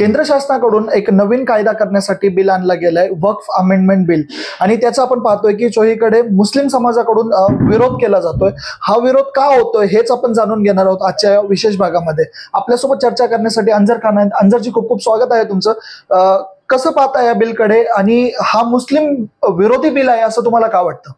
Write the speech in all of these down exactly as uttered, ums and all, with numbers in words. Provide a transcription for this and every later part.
केंद्र शासनाकडून एक नवीन कायदा करण्यासाठी बिल आणला गेलाय, वक्फ अमेंडमेंट बिल. आणि त्याचा आपण पाहतोय की चोहीकडे मुस्लिम समाजाकडून विरोध केला जातोय. हा विरोध का होतोय हेच आपण जाणून घेणार आहोत आजच्या विशेष भागामध्ये. आपल्यासोबत चर्चा करण्यासाठी अंजर खान आहेत. अंजरजी, खूप खूप स्वागत आहे तुमचं. कसं पाहता या बिलकडे आणि हा मुस्लिम विरोधी बिल आहे असं तुम्हाला का वाटतं?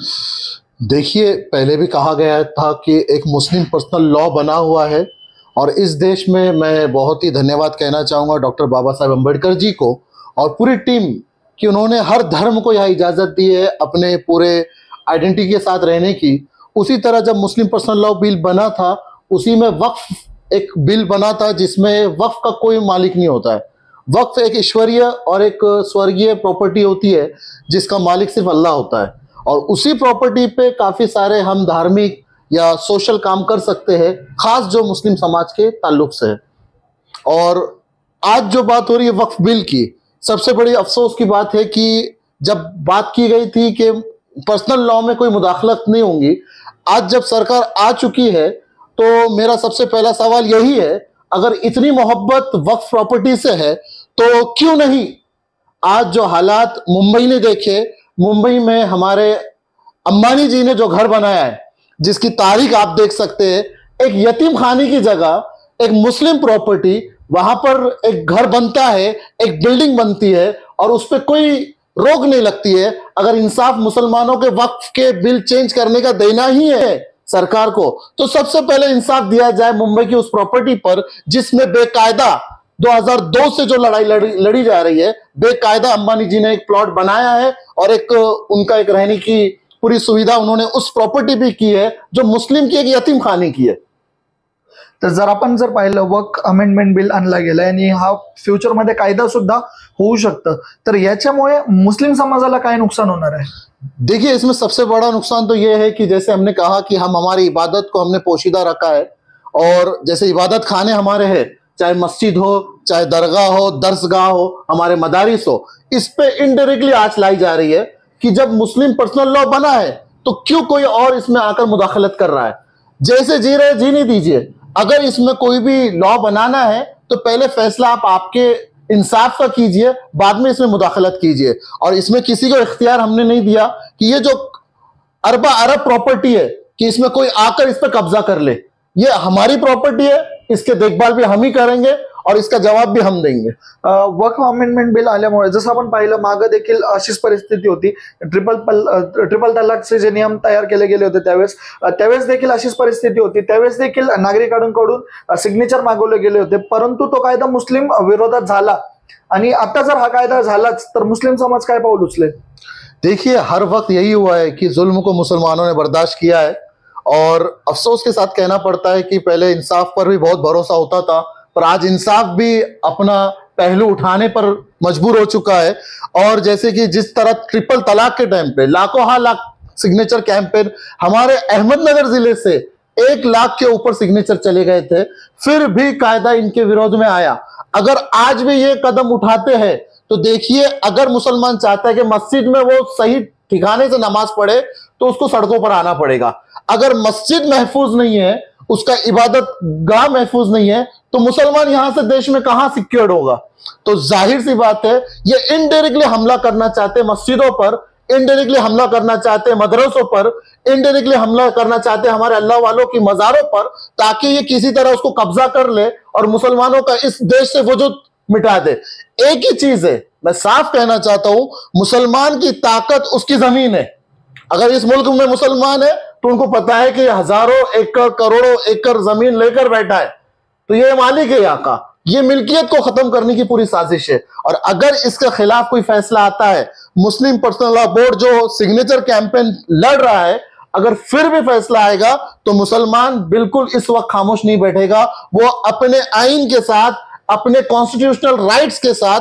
देखिए, पहले भी कहा गया था कि एक मुस्लिम पर्सनल लॉ बना हुआ है और इस देश में मैं बहुत ही धन्यवाद कहना चाहूँगा डॉक्टर बाबा साहेब अम्बेडकर जी को और पूरी टीम कि उन्होंने हर धर्म को यह इजाज़त दी है अपने पूरे आइडेंटिटी के साथ रहने की। उसी तरह जब मुस्लिम पर्सनल लॉ बिल बना था उसी में वक्फ एक बिल बना था जिसमें वक्फ का कोई मालिक नहीं होता है। वक्फ एक ईश्वरीय और एक स्वर्गीय प्रॉपर्टी होती है जिसका मालिक सिर्फ अल्लाह होता है और उसी प्रॉपर्टी पे काफ़ी सारे हम धार्मिक या सोशल काम कर सकते हैं, खास जो मुस्लिम समाज के ताल्लुक से है। और आज जो बात हो रही है वक्फ बिल की, सबसे बड़ी अफसोस की बात है कि जब बात की गई थी कि पर्सनल लॉ में कोई मुदाखलत नहीं होंगी, आज जब सरकार आ चुकी है तो मेरा सबसे पहला सवाल यही है, अगर इतनी मोहब्बत वक्फ प्रॉपर्टी से है तो क्यों नहीं आज जो हालात मुंबई ने देखे, मुंबई में हमारे अंबानी जी ने जो घर बनाया है जिसकी तारीख आप देख सकते हैं, एक यतीम खाने की जगह एक मुस्लिम प्रॉपर्टी, वहां पर एक घर बनता है, एक बिल्डिंग बनती है और उस पर कोई रोक नहीं लगती है। अगर इंसाफ मुसलमानों के वक्फ के बिल चेंज करने का देना ही है सरकार को तो सबसे पहले इंसाफ दिया जाए मुंबई की उस प्रॉपर्टी पर जिसमें बेकायदा दो हज़ार दो से जो लड़ाई लड़ी, लड़ी जा रही है, बेकायदा अंबानी जी ने एक प्लॉट बनाया है और एक उनका एक रहने की पूरी सुविधा उन्होंने उस प्रॉपर्टी भी की है जो मुस्लिम की एक यतीम खाने की है। तर जर आपण जर पाहिलं वक्फ अमेंडमेंट बिल आणला गेलाय आणि हा फ्युचर मध्ये कायदा सुद्धा होऊ शकतं, तर याच्यामुळे मुस्लिम समाजाला काय नुकसान होणार आहे? देखिए, इसमें सबसे बड़ा नुकसान तो यह है कि जैसे हमने कहा कि हम हमारी इबादत को हमने पोशीदा रखा है और जैसे इबादत खाने हमारे हैं, चाहे मस्जिद हो, चाहे दरगाह हो, दर्सगाह हो, हमारे मदारिस हो, इस पे इनडायरेक्टली आंच लाई जा रही है कि जब मुस्लिम पर्सनल लॉ बना है तो क्यों कोई और इसमें आकर मुदाखलत कर रहा है। जैसे जी रहे जीने दीजिए। अगर इसमें कोई भी लॉ बनाना है तो पहले फैसला आप आपके इंसाफ का कीजिए, बाद में इसमें मुदाखलत कीजिए। और इसमें किसी को इख्तियार हमने नहीं दिया कि ये जो अरबा अरब प्रॉपर्टी है कि इसमें कोई आकर इस पर कब्जा कर ले। ये हमारी प्रॉपर्टी है, इसके देखभाल भी हम ही करेंगे और इसका जवाब भी हम देंगे। वक्फ अमेंडमेंट बिल आल्यामुळे जसं आपण पाहिलं मागे देखील अशीच परिस्थिती होती. ट्रिपल ट्रिपल तलाकचे जे नियम तयार केले गेले होते त्यावेळेस त्यावेळेस देखील अशीच परिस्थिती होती. त्यावेळेस देखील नागरिकांकडून सिग्नेचर मागवले गेले होते, परंतु तो कायदा मुस्लिम विरोधात झाला आणि आता जर हा कायदा झालाच तर मुस्लिम समाज काय पाऊल उचलेल? देखिए, हर वक्त यही हुआ है कि जुल्म को मुसलमानों ने बर्दाश्त किया है और अफसोस के साथ कहना पड़ता है कि पहले इंसाफ पर भी बहुत भरोसा होता था, पर आज इंसाफ भी अपना पहलू उठाने पर मजबूर हो चुका है। और जैसे कि जिस तरह ट्रिपल तलाक के टाइम पे लाखों हाँ लाख सिग्नेचर कैंपेन हमारे अहमदनगर जिले से एक लाख के ऊपर सिग्नेचर चले गए थे, फिर भी कायदा इनके विरोध में आया। अगर आज भी ये कदम उठाते हैं तो देखिए, अगर मुसलमान चाहता है कि मस्जिद में वो सही ठिकाने से नमाज पढ़े तो उसको सड़कों पर आना पड़ेगा। अगर मस्जिद महफूज नहीं है, उसका इबादत गाह महफूज नहीं है, तो मुसलमान यहां से देश में कहां सिक्योर्ड होगा? तो जाहिर सी बात है, ये इनडायरेक्टली हमला करना चाहते हैं मस्जिदों पर, इनडायरेक्टली हमला करना चाहते हैं मदरसों पर, इनडायरेक्टली हमला करना चाहते हैं हमारे अल्लाह वालों की मज़ारों पर, ताकि ये किसी तरह उसको कब्जा कर ले और मुसलमानों का इस देश से वजूद मिटा दे। एक ही चीज है, मैं साफ कहना चाहता हूं, मुसलमान की ताकत उसकी जमीन है। अगर इस मुल्क में मुसलमान है तो उनको पता है कि हजारों एकड़ करोड़ों एकड़ जमीन लेकर बैठा है, तो ये मालिक है यहाँ का। ये मिल्कियत को खत्म करने की पूरी साजिश है और अगर इसके खिलाफ कोई फैसला आता है, मुस्लिम पर्सनल लॉ बोर्ड जो सिग्नेचर कैंपेन लड़ रहा है, अगर फिर भी फैसला आएगा तो मुसलमान बिल्कुल इस वक्त खामोश नहीं बैठेगा। वो अपने आइन के साथ, अपने कॉन्स्टिट्यूशनल राइट्स के साथ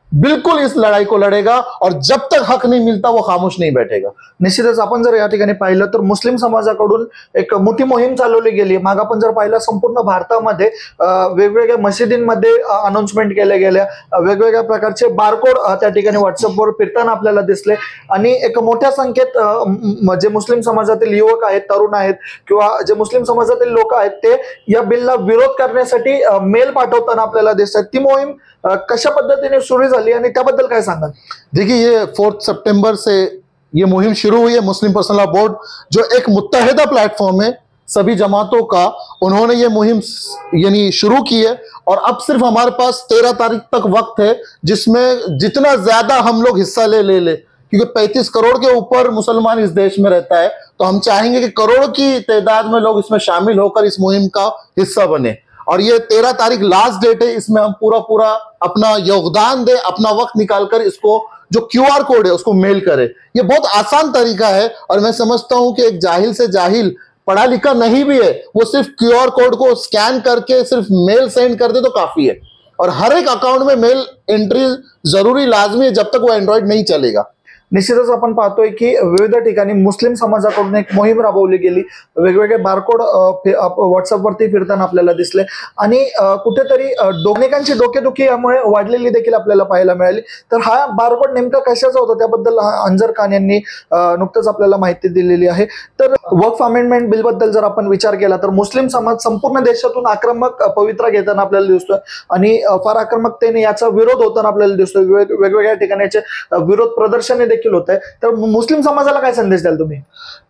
बिल्कुल इस लड़ाई को लड़ेगा और जब तक हक नहीं मिलता वो खामोश नहीं बैठेगा। निश्चितच आपण जर या ठिकाणी पाहिलं तर मुस्लिम समाजाकडून एक मोठी मोहीम चालवली गेली. माग आपण जर पाहिलं संपूर्ण भारतामध्ये अं, वेगवेगळ्या मशिदींमध्ये अनाउन्समेंट केल्या गेल्या, अं, वेगवेगळ्या प्रकारचे बारकोड त्या ठिकाणी व्हॉट्सअपवर फिरताना आपल्याला दिसले आणि एक मोठ्या संख्येत अं, म- जे मुस्लिम समाजातील युवक आहेत, तरुण आहेत किंवा जे मुस्लिम समाजातील लोक आहेत ते या बिलला विरोध करण्यासाठी मेल पाठवताना आपल्याला दिसतात. ती मोहीम अं, कशा पद्धतीने सुरू झाली आणि त्याबद्दल काय सांगाल? देखिए, ये फोर्थ सितंबर से ये मुहिम शुरू हुई है। मुस्लिम पर्सनल लॉ बोर्ड जो एक मुत्तहिदा प्लेटफॉर्म है सभी जमातों का, उन्होंने ये मुहिम यानी शुरू की है और अब सिर्फ हमारे पास तेरह तारीख तक वक्त है, जिसमें जितना ज्यादा हम लोग हिस्सा ले ले ले क्योंकि पैंतीस करोड़ के ऊपर मुसलमान इस देश में रहता है, तो हम चाहेंगे कि करोड़ की तादाद में लोग इसमें शामिल होकर इस मुहिम का हिस्सा बने। और ये तेरह तारीख लास्ट डेट है, इसमें हम पूरा पूरा अपना योगदान दे, अपना वक्त निकालकर इसको जो क्यू आर कोड है उसको मेल करे। ये बहुत आसान तरीका है और मैं समझता हूं कि एक जाहिल से जाहिल, पढ़ा लिखा नहीं भी है, वो सिर्फ क्यू आर कोड को स्कैन करके सिर्फ मेल सेंड कर दे तो काफी है। और हर एक अकाउंट में मेल एंट्री जरूरी लाजमी है जब तक वो एंड्रॉइड नहीं चलेगा। निश्चितच आपण पाहतोय की विविध ठिकाणी मुस्लिम समाजाकडून एक मोहीम राबवली गेली, वेगवेगळे बारकोड व्हॉट्सअपवरती फिरताना आपल्याला दिसले आणि अ, कुठेतरी अ, अनेकांची डोकेदुखी यामुळे वाढलेली देखील आपल्याला पाहायला मिळाली. तर हा बारकोड नेमका कशाचा होता त्याबद्दल हा अंजर खान यांनी अ, नुकतंच आपल्याला माहिती दिलेली आहे. तर वक्फ अमेंडमेंट बिल बद्दल जर आपण विचार केला तर मुस्लिम समाज संपूर्ण देशातून आक्रमक अ, पवित्रा घेताना आपल्याला दिसतोय आणि अ, फार आक्रमकतेने याचा विरोध होताना आपल्याला दिसतोय. वेग- वेगवेगळ्या ठिकाणी याचे अ, विरोध प्रदर्शने देखील होत आहे. तर मुस्लिम समाजाला काय संदेश द्याल तुम्ही?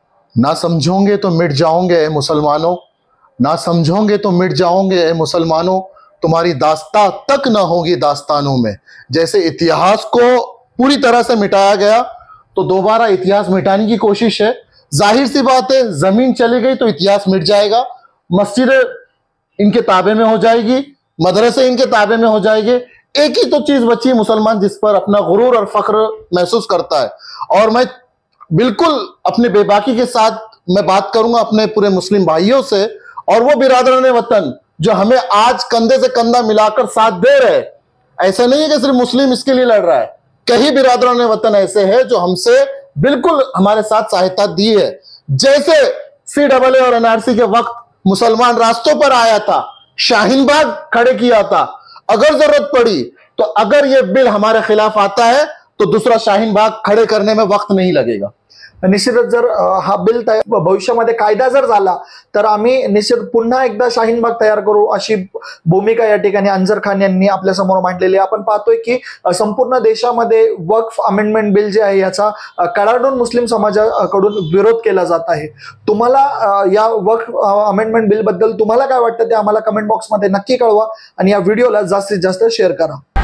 ना समझोगे तो मिट जाओगे ए मुसलमानों, ना समझोगे तो मिट जाओगे ए मुसलमानों, तुम्हारी दास्तां तक ना होगी दास्तानों में। जैसे इतिहास को पूरी तरह से मिटाया गया तो दोबारा इतिहास मिटाने की कोशिश है। जाहिर सी बात है, जमीन चली गई तो इतिहास मिट जाएगा, मस्जिद इनके ताबे में हो जाएगी, मदरसे इनके ताबे में हो जाएंगे। एक ही तो चीज बची है मुसलमान जिस पर अपना गुरूर और फख्र महसूस करता है। और मैं बिल्कुल अपने बेबाकी के साथ मैं बात करूंगा अपने पूरे मुस्लिम भाइयों से और वो बिरादरान वतन जो हमें आज कंधे से कंधा मिलाकर साथ दे रहे हैं। ऐसा नहीं है कि सिर्फ मुस्लिम इसके लिए लड़ रहा है, कई बिरादरान वतन ऐसे हैं जो हमसे बिल्कुल हमारे साथ सहायता दी है। जैसे सी डबल ए और एनआरसी के वक्त मुसलमान रास्तों पर आया था, शाहीन बाग खड़े किया था, अगर जरूरत पड़ी तो अगर ये बिल हमारे खिलाफ आता है तो दूसरा शाहीन बाग खड़े करने में वक्त नहीं लगेगा। निश्चितच जर अ, हा बिल तयार भविष्यामध्ये कायदा जर झाला तर आम्ही निश्चित पुन्हा एकदा शाहीन बाग तयार करू अशी भूमिका या ठिकाणी अंजर खान यांनी आपल्या समोर मांडलेली आहे. आपण पाहतोय की अ, संपूर्ण देशामध्ये वक्फ अमेंडमेंट बिल जे आहे याचा अ, कडाडून मुस्लिम समाजाकडून विरोध केला जात आहे. तुम्हाला अ, या वक्फ अमेंडमेंट बिल बद्दल तुम्हाला काय वाटतं ते आम्हाला कमेंट बॉक्समध्ये नक्की कळवा आणि या व्हिडिओला जास्तीत जास्त शेअर करा.